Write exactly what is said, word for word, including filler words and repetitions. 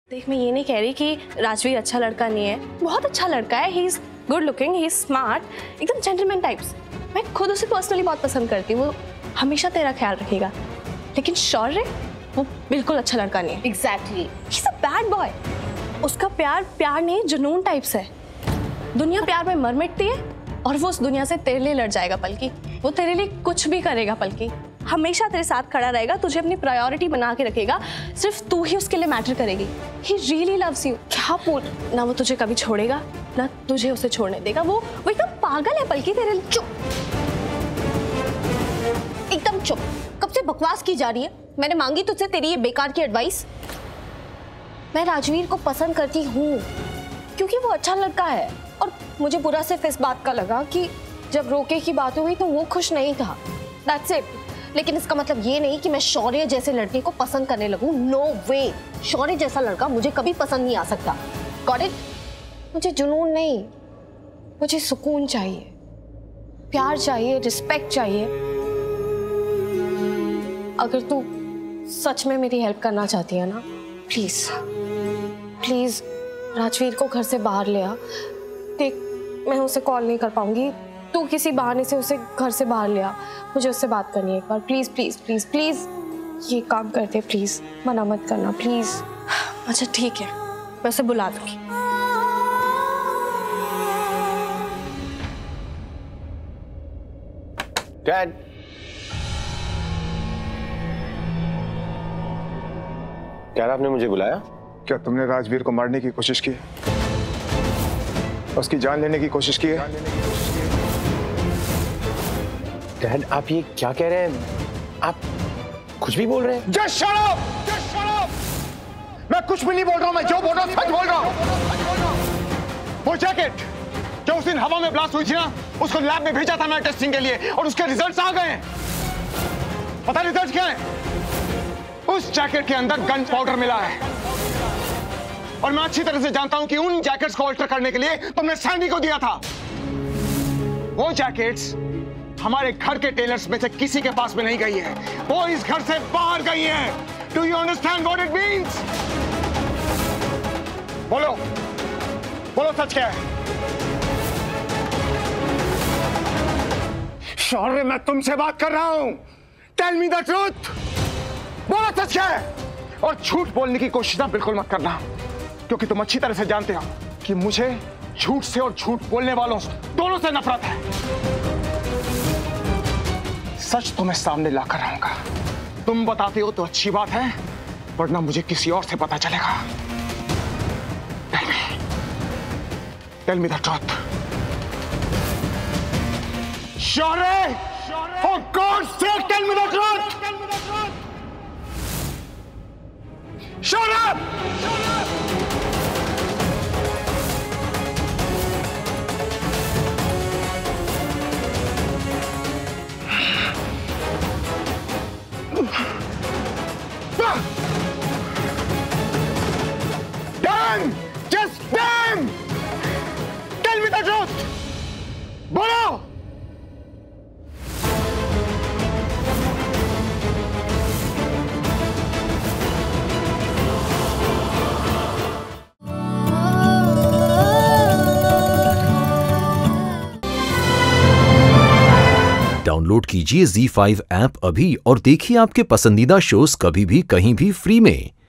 देख, मैं ये नहीं कह रही कि राजवीर अच्छा लड़का नहीं है, बहुत अच्छा लड़का है। He is good looking, he is smart, एकदम जेंटलमैन टाइप्स। मैं खुद उसे पर्सनली बहुत पसंद करती हूँ, वो हमेशा तेरा ख्याल रखेगा। लेकिन शौर्य, वो बिल्कुल अच्छा लड़का नहीं है। Exactly, he is a bad boy. उसका प्यार प्यार नहीं, जुनून टाइप्स है। दुनिया प्यार में मर मिटती है और वो उस दुनिया से तेरे लिए लड़ जाएगा पलकी। वो तेरे लिए कुछ भी करेगा पलकी, हमेशा तेरे साथ खड़ा रहेगा, तुझे अपनी प्रायोरिटी बना के रखेगा। सिर्फ तू ही उसके लिए मैटर करेगी। He really loves you। क्या बोल, ना वो तुझे कभी छोड़ेगा ना तुझे उसे छोड़ने देगा। वो वो एकदम पागल है पलकी तेरे लिए। चुप, एकदम चुप। कब से बकवास की जा रही है? मैंने मांगी तुझसे तेरी ये बेकार की एडवाइस। मैं राजवीर को पसंद करती हूँ क्योंकि वो अच्छा लड़का है, और मुझे बुरा सिर्फ इस बात का लगा कि जब रोके की बात हुई तो वो खुश नहीं था। That's it। लेकिन इसका मतलब ये नहीं कि मैं शौर्य जैसे लड़के को पसंद करने लगूं। नो वे, शौर्य जैसा लड़का मुझे कभी पसंद नहीं आ सकता। Got it? मुझे जुनून नहीं, मुझे सुकून चाहिए, प्यार चाहिए, रिस्पेक्ट चाहिए। अगर तू सच में मेरी हेल्प करना चाहती है ना, प्लीज प्लीज राजवीर को घर से बाहर ले आ। देख, मैं उसे कॉल नहीं कर पाऊंगी, तू किसी बहाने से उसे घर से बाहर ले आ। मुझे उससे बात करनी है एक बार। प्लीज प्लीज प्लीज प्लीज ये काम कर दे, प्लीज मना मत करना प्लीज। अच्छा ठीक है, मैं उसे बुला दूंगी। डैड, क्या आपने मुझे बुलाया? क्या तुमने राजवीर को मारने की कोशिश की? उसकी जान लेने की कोशिश की है? डैड, आप ये क्या कह रहे हैं? आप कुछ भी बोल रहे हैं? Just shut up! Just shut up! मैं कुछ भी नहीं बोल रहा हूं, मैं जो बोल रहा हूं सच बोल रहा हूं। वो जैकेट जो उस दिन हवा में ब्लास्ट हुई थी ना, उसको लैब में भेजा था मैं टेस्टिंग के लिए, और उसके रिजल्ट्स आ गए हैं। पता रिजल्ट क्या है? उस जैकेट के अंदर गन पाउडर मिला है, और मैं अच्छी तरह से जानता हूं कि उन जैकेट्स को अल्टर करने के लिए तुमने सैंडी को दिया था। वो जैकेट्स हमारे घर के टेलर्स में से किसी के पास में नहीं गई है, वो इस घर से बाहर गई है। Do you understand what it means? बोलो बोलो, सच क्या है? शौर्य, मैं तुमसे बात कर रहा हूं। Tell me the truth. बोलो सच क्या है? और झूठ बोलने की कोशिश ना बिल्कुल मत करना, क्योंकि तुम अच्छी तरह से जानते हो कि मुझे झूठ से और झूठ बोलने वालों दोनों से नफरत है। सच तुम्हें सामने लाकर रहूंगा। तुम बताते हो तो अच्छी बात है, वरना मुझे किसी और से पता चलेगा। Tell me, tell me the truth. Shaurya, for God's sake, tell me the truth. Shaurya! Damn! Just damn! Tell me the truth! बोलो! डाउनलोड कीजिए ज़ी फाइव ऐप अभी और देखिए आपके पसंदीदा शोज कभी भी कहीं भी फ्री में।